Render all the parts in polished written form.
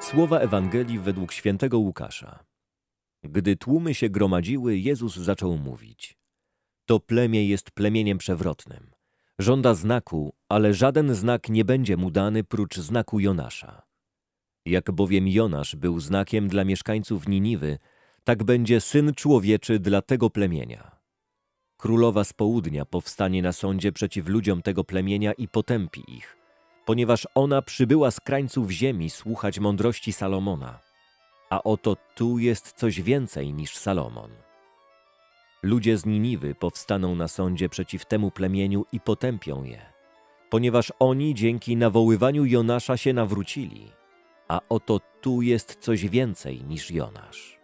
Słowa Ewangelii według świętego Łukasza. Gdy tłumy się gromadziły, Jezus zaczął mówić: To plemię jest plemieniem przewrotnym. Żąda znaku, ale żaden znak nie będzie mu dany prócz znaku Jonasza. Jak bowiem Jonasz był znakiem dla mieszkańców Niniwy, tak będzie Syn Człowieczy dla tego plemienia. Królowa z południa powstanie na sądzie przeciw ludziom tego plemienia i potępi ich, ponieważ ona przybyła z krańców ziemi słuchać mądrości Salomona. A oto tu jest coś więcej niż Salomon. Ludzie z Niniwy powstaną na sądzie przeciw temu plemieniu i potępią je, ponieważ oni dzięki nawoływaniu Jonasza się nawrócili. A oto tu jest coś więcej niż Jonasz.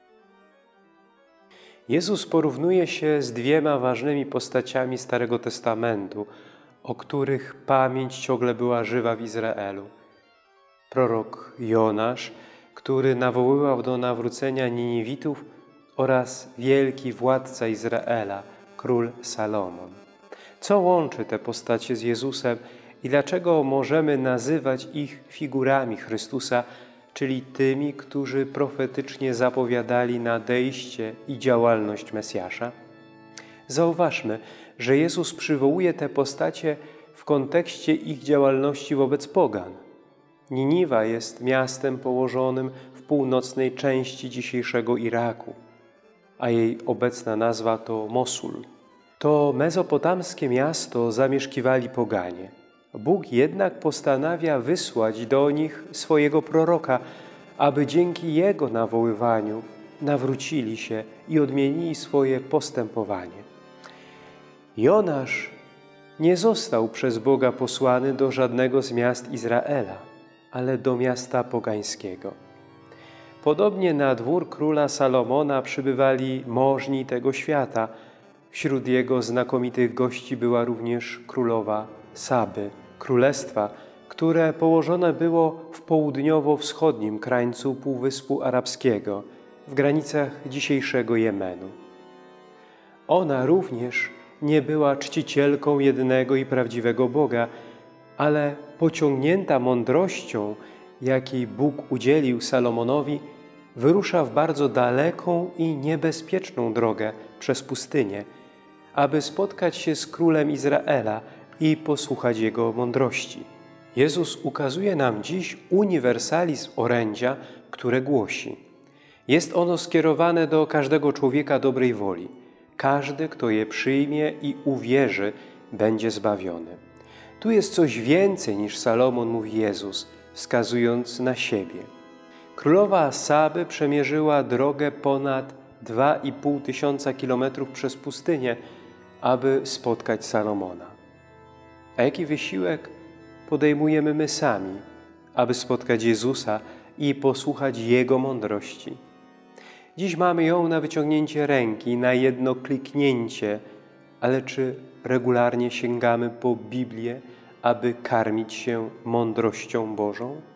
Jezus porównuje się z dwiema ważnymi postaciami Starego Testamentu, o których pamięć ciągle była żywa w Izraelu. Prorok Jonasz, który nawoływał do nawrócenia Niniwitów, oraz wielki władca Izraela, król Salomon. Co łączy te postacie z Jezusem i dlaczego możemy nazywać ich figurami Chrystusa, czyli tymi, którzy profetycznie zapowiadali nadejście i działalność Mesjasza? Zauważmy, że Jezus przywołuje te postacie w kontekście ich działalności wobec pogan. Niniwa jest miastem położonym w północnej części dzisiejszego Iraku, a jej obecna nazwa to Mosul. To mezopotamskie miasto zamieszkiwali poganie. Bóg jednak postanawia wysłać do nich swojego proroka, aby dzięki jego nawoływaniu nawrócili się i odmienili swoje postępowanie. Jonasz nie został przez Boga posłany do żadnego z miast Izraela, ale do miasta pogańskiego. Podobnie na dwór króla Salomona przybywali możni tego świata. Wśród jego znakomitych gości była również królowa Saby, królestwa, które położone było w południowo-wschodnim krańcu Półwyspu Arabskiego, w granicach dzisiejszego Jemenu. Ona również nie była czcicielką jedynego i prawdziwego Boga, ale pociągnięta mądrością, jakiej Bóg udzielił Salomonowi, wyrusza w bardzo daleką i niebezpieczną drogę przez pustynię, aby spotkać się z królem Izraela i posłuchać jego mądrości. Jezus ukazuje nam dziś uniwersalizm orędzia, które głosi: jest ono skierowane do każdego człowieka dobrej woli. Każdy, kto je przyjmie i uwierzy, będzie zbawiony. Tu jest coś więcej niż Salomon, mówi Jezus, wskazując na siebie. Królowa Saby przemierzyła drogę ponad 2500 kilometrów przez pustynię, aby spotkać Salomona. A jaki wysiłek podejmujemy my sami, aby spotkać Jezusa i posłuchać Jego mądrości? Dziś mamy ją na wyciągnięcie ręki, na jedno kliknięcie, ale czy regularnie sięgamy po Biblię, aby karmić się mądrością Bożą?